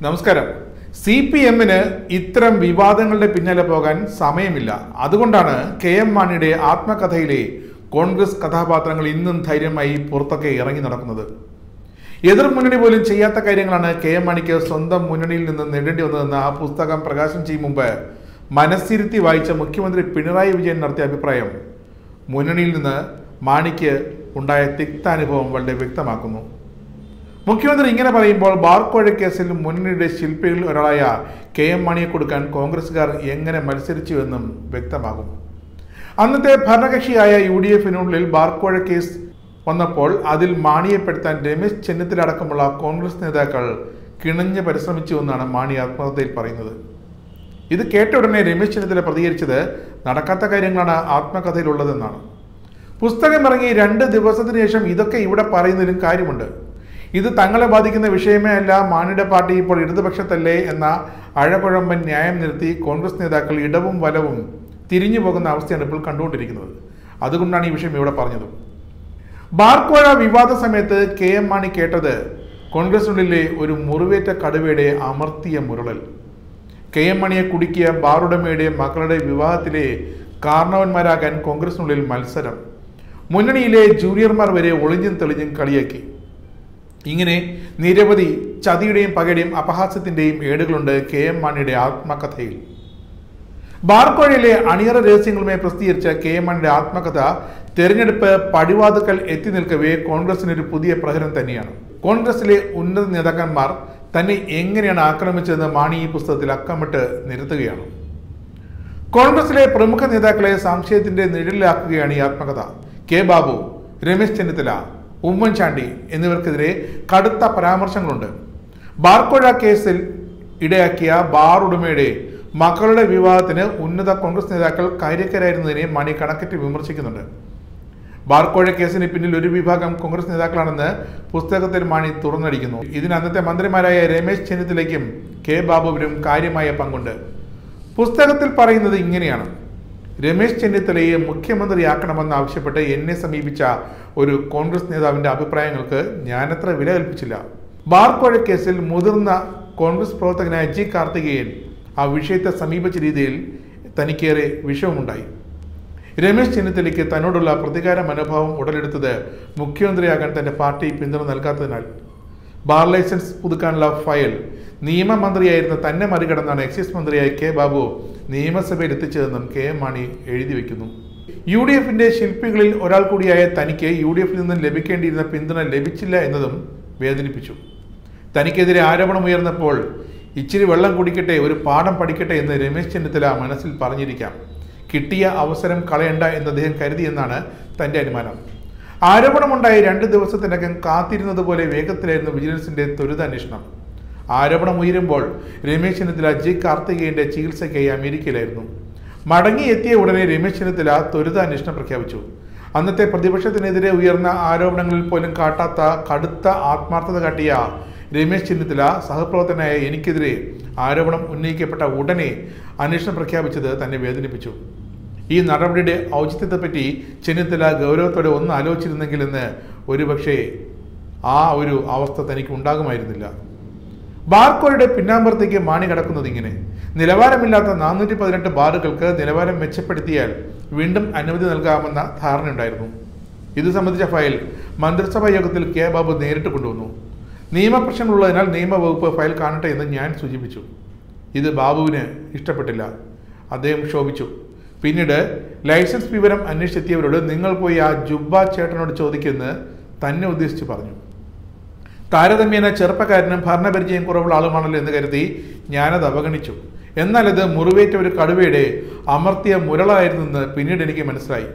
നമസ്കാരം. CPM-ന് ഇത്തരം വിവാദങ്ങളുടെ പിന്നാലെ പോകാൻ സമയമില്ല. അതുകൊണ്ടാണ് KM മാണിയുടെ ആത്മകഥയിലെ കോൺഗ്രസ് കഥാപാത്രങ്ങൾ ഇന്നും ധൈര്യമായി പുറത്തൊക്കെ ഇറങ്ങി നടക്കുന്നത്. എതിർ മുന്നണി പോലും ചെയ്യാത്ത കാര്യങ്ങളാണ് KM മാണിക്ക് സ്വന്തം മുന്നണിയിൽ നിന്ന് നേടേണ്ടി വന്നതെന്ന് ആ പുസ്തകം പ്രകാശനം ചെയ്യും മുമ്പ് മനസ്സിരുത്തി വായിച്ച മുഖ്യമന്ത്രി പിണറായി വിജയൻ നടത്തിയ അഭിപ്രായം മുന്നണിയിൽ നിന്ന് മാണിക്ക് ഉണ്ടായ തിക്താനുഭവം വളരെ വ്യക്തമാക്കുന്നു. മുഖ്യമന്ത്രി ഇങ്ങനെ പറയുമ്പോൾ ബാർക്കോഴ കേസിൽ മുന്നണിയുടെ ശില്പികളിൽ ഒരാളായ KM മാണിയെ കൊടുക്കാൻ കോൺഗ്രസുകാർ എങ്ങനെ മത്സരിച്ചുവെന്നും വ്യക്തമാകും. അന്നത്തെ ഭരണകക്ഷിയായ UDF-നുള്ളിൽ ബാർക്കോഴ കേസ് വന്നപ്പോൾ അതിൽ മാണിയെപ്പെടുത്താൻ രമേശ് ചെന്നിത്തല അടക്കമുള്ള കോൺഗ്രസ് നേതാക്കൾ കിണഞ്ഞ് പരിശ്രമിച്ചുവെന്നാണ് മാണി ആത്മകഥയിൽ പറയുന്നത്. ഇത് കേട്ട ഉടനെ രമേശ് ചെന്നിത്തല പ്രതികരിച്ചത് നടക്കാത്ത കാര്യങ്ങളാണ് ആത്മകഥയിലുള്ളതെന്നാണ്. പുസ്തകം ഇറങ്ങി 2 ദിവസത്തിന് ശേഷം ഇതൊക്കെ ഇവിടെ പറയുന്നതിലും കാര്യമുണ്ട്. ഇത് തങ്ങളെ ബാധിക്കുന്ന വിഷയമേ അല്ല, മാണിയുടെ പാർട്ടി ഇപ്പോൾ ഇടതുപക്ഷത്തല്ലേ എന്ന അഴകുഴമ്പൻ ന്യായം നിരത്തി കോൺഗ്രസ് നേതാക്കൾ ഇടവും വലവും തിരിഞ്ഞു പോകുന്ന അവസ്ഥയാണ് ഇപ്പോൾ കണ്ടുകൊണ്ടിരിക്കുന്നത്. അതുകൊണ്ടാണ് ഈ വിഷയം ഇവിടെ പറഞ്ഞത്. ബാർക്കോഴ വിവാദ സമയത്ത് KM മാണി കേട്ടത് കോൺഗ്രസിനുള്ളിലെ ഒരു മുറിവേറ്റ കടുവയുടെ അമർത്തിയ മുരളൽ. KM മാണിയെ കുടുക്കിയ ബാറുടമയുടെ മക്കളുടെ വിവാഹത്തിലെ കാരണവന്മാരാകാൻ കോൺഗ്രസിനുള്ളിൽ മത്സരം. മുന്നണിയിലെ ജൂനിയർമാർ വരെ ഒളിഞ്ഞും തെളിഞ്ഞും കളിയാക്കി. ഇങ്ങനെ നിരവധി ചതിയുടെയും പകയുടെയും അപഹാസ്യത്തിന്റെയും ഏടുകളുണ്ട് KM മാണിയുടെ ആത്മകഥയിൽ. ബാർക്കോഴയിലെ അണിയറ രഹസ്യങ്ങളുമായി പ്രസിദ്ധീകരിച്ച KM മാണിയുടെ ആത്മകഥ തെരഞ്ഞെടുപ്പ് പടിവാതുക്കൽ എത്തി നിൽക്കവേ കോൺഗ്രസിനൊരു പുതിയ പ്രഹരം തന്നെയാണ്. കോൺഗ്രസിലെ ഉന്നത നേതാക്കന്മാർ തന്നെ എങ്ങനെയാണ് ആക്രമിച്ചതെന്ന് മാണി ഈ പുസ്തകത്തിൽ അക്കമിട്ട് നിരത്തുകയാണ്. കോൺഗ്രസിലെ പ്രമുഖ നേതാക്കളെ സംശയത്തിന്റെ നിഴലിലാക്കുകയാണ് ഈ ആത്മകഥ. K ബാബു, രമേശ് ചെന്നിത്തല, ഉമ്മൻചാണ്ടി എന്നിവർക്കെതിരെ കടുത്ത പരാമർശങ്ങളുണ്ട്. ബാർക്കോഴ കേസിൽ ഇടയാക്കിയ ബാർ ഉടമയുടെ മക്കളുടെ വിവാഹത്തിന് ഉന്നത കോൺഗ്രസ് നേതാക്കൾ കാര്യക്കാരായിരുന്നതിനെ മാണി കണക്കിട്ട് വിമർശിക്കുന്നുണ്ട്. ബാർക്കോഴ കേസിന് പിന്നിൽ ഒരു വിഭാഗം കോൺഗ്രസ് നേതാക്കളാണെന്ന് പുസ്തകത്തിൽ മാണി തുറന്നടിക്കുന്നു. ഇതിന് അന്നത്തെ മന്ത്രിമാരായ രമേശ് ചെന്നിത്തലയ്ക്കും K ബാബുവിനും കാര്യമായ പങ്കുണ്ട്. പുസ്തകത്തിൽ പറയുന്നത് ഇങ്ങനെയാണ്: രമേശ് ചെന്നിത്തലയെ മുഖ്യമന്ത്രിയാക്കണമെന്ന് ആവശ്യപ്പെട്ട് എന്നെ സമീപിച്ച ഒരു കോൺഗ്രസ് നേതാവിന്റെ അഭിപ്രായങ്ങൾക്ക് ഞാനത്ര വില കൽപ്പിച്ചില്ല. ബാർക്കോഴ കേസിൽ മുതിർന്ന കോൺഗ്രസ് പ്രവർത്തകനായ G കാർത്തികേയൻ ആ വിഷയത്തെ സമീപിച്ച രീതിയിൽ തനിക്കേറെ വിഷമമുണ്ടായി. രമേശ് ചെന്നിത്തലയ്ക്ക് തന്നോടുള്ള പ്രതികാര മനോഭാവം ഉടലെടുത്തത് മുഖ്യമന്ത്രിയാകാൻ തന്റെ പാർട്ടി പിന്തുണ നൽകാത്തതിനാൽ. ബാർ ലൈസൻസ് പുതുക്കാനുള്ള ഫയൽ നിയമമന്ത്രിയായിരുന്ന തന്നെ മറികടന്നാണ് എക്സൈസ് മന്ത്രിയായ K ബാബു നിയമസഭയിൽ എത്തിച്ചതെന്നും KM മാണി എഴുതി വയ്ക്കുന്നു. UDF-ന്റെ ശില്പികളിൽ ഒരാൾ കൂടിയായ തനിക്ക് UDF-ൽ നിന്നും ലഭിക്കേണ്ടിയിരുന്ന പിന്തുണ ലഭിച്ചില്ല എന്നതും വേദനിപ്പിച്ചു. തനിക്കെതിരെ ആരോപണമുയർന്നപ്പോൾ ഇച്ചിരി വെള്ളം കുടിക്കട്ടെ, ഒരു പാഠം പഠിക്കട്ടെ എന്ന് രമേശ് ചെന്നിത്തല മനസ്സിൽ പറഞ്ഞിരിക്കാം. കിട്ടിയ അവസരം കളയണ്ട എന്ന് അദ്ദേഹം കരുതിയെന്നാണ് തന്റെ അനുമാനം. ആരോപണമുണ്ടായി 2 ദിവസത്തിനകം കാത്തിരുന്നത് പോലെ വേഗത്തിലായിരുന്നു വിജിലൻസിന്റെ ത്വരിതാന്വേഷണം. ആരോപണം ഉയരുമ്പോൾ രമേശ് ചെന്നിത്തല G കാർത്തികേയന്റെ ചികിത്സയ്ക്കായി അമേരിക്കയിലായിരുന്നു. മടങ്ങി എത്തിയ ഉടനെ രമേശ് ചെന്നിത്തല ത്വരിതാന്വേഷണം പ്രഖ്യാപിച്ചു. അന്നത്തെ പ്രതിപക്ഷത്തിനെതിരെ ഉയർന്ന ആരോപണങ്ങളിൽ പോലും കാട്ടാത്ത കടുത്ത ആത്മാർത്ഥത കാട്ടിയ രമേശ് ചെന്നിത്തല സഹപ്രവർത്തകനായ എനിക്കെതിരെ ആരോപണം ഉന്നയിക്കപ്പെട്ട ഉടനെ അന്വേഷണം പ്രഖ്യാപിച്ചത് തന്നെ വേദനിപ്പിച്ചു. ഈ നടപടിയുടെ ഔചിത്യത്തെപ്പറ്റി ചെന്നിത്തല ഗൗരവത്തോടെ ഒന്ന് ആലോചിച്ചിരുന്നെങ്കിലെന്ന് ഒരുപക്ഷെ ആ ഒരു അവസ്ഥ തനിക്ക് ഉണ്ടാകുമായിരുന്നില്ല. ബാർക്കോഴയുടെ പിന്നാമ്പുറത്തേക്ക് മാണി കടക്കുന്നത് ഇങ്ങനെ: നിലവാരമില്ലാത്ത 418 ബാറുകൾക്ക് നിലവാരം മെച്ചപ്പെടുത്തിയാൽ വീണ്ടും അനുമതി നൽകാമെന്ന ധാരണയുണ്ടായിരുന്നു. ഇത് സംബന്ധിച്ച ഫയൽ മന്ത്രിസഭാ യോഗത്തിൽ K ബാബു നേരിട്ട് കൊണ്ടുവന്നു. നിയമപ്രശ്നങ്ങളുള്ളതിനാൽ നിയമവകുപ്പ് ഫയൽ കാണട്ടെ എന്ന് ഞാൻ സൂചിപ്പിച്ചു. ഇത് ബാബുവിന് ഇഷ്ടപ്പെട്ടില്ല. അദ്ദേഹം ക്ഷോഭിച്ചു. പിന്നീട് ലൈസൻസ് വിവരം അന്വേഷിച്ചെത്തിയവരോട് നിങ്ങൾ പോയി ആ ജുബ്ബ ചേട്ടനോട് ചോദിക്കുമെന്ന് തന്നെ ഉദ്ദേശിച്ച് പറഞ്ഞു. താരതമ്യേന ചെറുപ്പക്കാരനും ഭരണപരിചയം കുറവുള്ള ആളുമാണല്ലോ എന്ന് കരുതി ഞാനത് അവഗണിച്ചു. എന്നാൽ ഇത് മുറിവേറ്റ ഒരു കടുവയുടെ അമർത്തിയ മുരളായിരുന്നെന്ന് പിന്നീട് എനിക്ക് മനസ്സിലായി.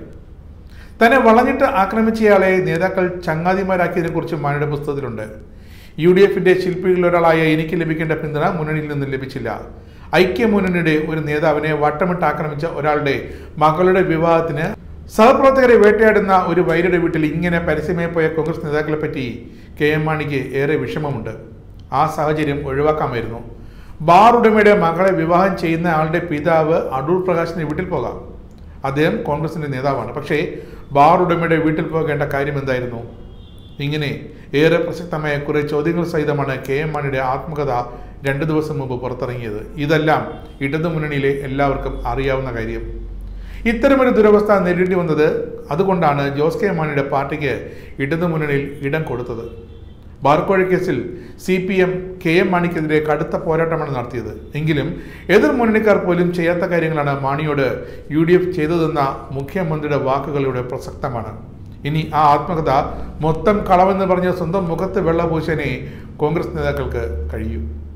തന്നെ വളഞ്ഞിട്ട് ആക്രമിച്ചയാളെ നേതാക്കൾ ചങ്ങാതിമാരാക്കിയതിനെ കുറിച്ച് മാണിയുടെ പുസ്തകത്തിലുണ്ട്. UDF-ന്റെ ശില്പികളിൽ ഒരാളായ എനിക്ക് ലഭിക്കേണ്ട പിന്തുണ മുന്നണിയിൽ നിന്നും ലഭിച്ചില്ല. ഐക്യമുന്നണിയുടെ ഒരു നേതാവിനെ വട്ടമിട്ട് ആക്രമിച്ച ഒരാളുടെ മകളുടെ വിവാഹത്തിന് സഹപ്രവർത്തകരെ വേട്ടയാടുന്ന ഒരു വൈര്യയുടെ വീട്ടിൽ ഇങ്ങനെ പരസ്യമായി പോയ കോൺഗ്രസ് നേതാക്കളെ പറ്റി KM മാണിക്ക് ഏറെ വിഷമമുണ്ട്. ആ സാഹചര്യം ഒഴിവാക്കാമായിരുന്നു. ബാർ ഉടമയുടെ മകളെ വിവാഹം ചെയ്യുന്ന ആളുടെ പിതാവ് അടൂർ പ്രകാശിന്റെ വീട്ടിൽ പോകാം. അദ്ദേഹം കോൺഗ്രസിന്റെ നേതാവാണ്. പക്ഷേ ബാർ ഉടമയുടെ വീട്ടിൽ പോകേണ്ട കാര്യം എന്തായിരുന്നു? ഇങ്ങനെ ഏറെ പ്രസക്തമായ കുറെ ചോദ്യങ്ങൾ സഹിതമാണ് KM മാണിയുടെ ആത്മകഥ 2 ദിവസം മുമ്പ് പുറത്തിറങ്ങിയത്. ഇതെല്ലാം ഇടതുമുന്നണിയിലെ എല്ലാവർക്കും അറിയാവുന്ന കാര്യം. ഇത്തരമൊരു ദുരവസ്ഥ നേരിടേണ്ടി വന്നത് അതുകൊണ്ടാണ് ജോസ് കെ മാണിയുടെ പാർട്ടിക്ക് ഇടതുമുന്നണിയിൽ ഇടം കൊടുത്തത്. ബാർക്കോഴ കേസിൽ CPM KM മാണിക്കെതിരെ കടുത്ത പോരാട്ടമാണ് നടത്തിയത്. എങ്കിലും എതിർമുന്നണിക്കാർ പോലും ചെയ്യാത്ത കാര്യങ്ങളാണ് മാണിയോട് UDF ചെയ്തതെന്ന മുഖ്യമന്ത്രിയുടെ വാക്കുകളിലൂടെ പ്രസക്തമാണ്. ഇനി ആ ആത്മകഥ മൊത്തം കളവെന്ന് പറഞ്ഞ് സ്വന്തം മുഖത്ത് വെള്ളപൂശാനേ കോൺഗ്രസ് നേതാക്കൾക്ക് കഴിയൂ.